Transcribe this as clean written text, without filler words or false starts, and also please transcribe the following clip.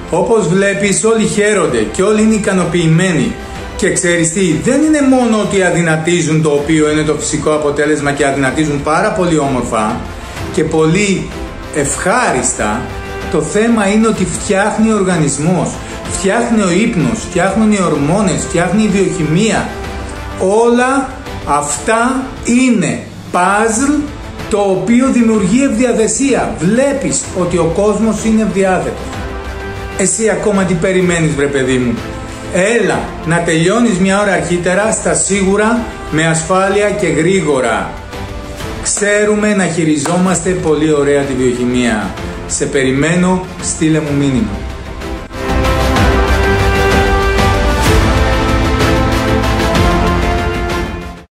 Όπως βλέπεις, όλοι χαίρονται και όλοι είναι ικανοποιημένοι. Και ξέρεις τι, δεν είναι μόνο ότι αδυνατίζουν, το οποίο είναι το φυσικό αποτέλεσμα, και αδυνατίζουν πάρα πολύ όμορφα και πολύ ευχάριστα. Το θέμα είναι ότι φτιάχνει ο οργανισμός, φτιάχνει ο ύπνος, φτιάχνουν οι ορμόνες, φτιάχνει η βιοχημία. Όλα αυτά είναι puzzle το οποίο δημιουργεί ευδιαδεσία. Βλέπεις ότι ο κόσμος είναι ευδιάδετος. Εσύ ακόμα τι περιμένεις, βρε παιδί μου? Έλα να τελειώνεις μια ώρα αρχίτερα, στα σίγουρα, με ασφάλεια και γρήγορα. Ξέρουμε να χειριζόμαστε πολύ ωραία τη βιοχημία. Σε περιμένω, στείλε μου μήνυμα.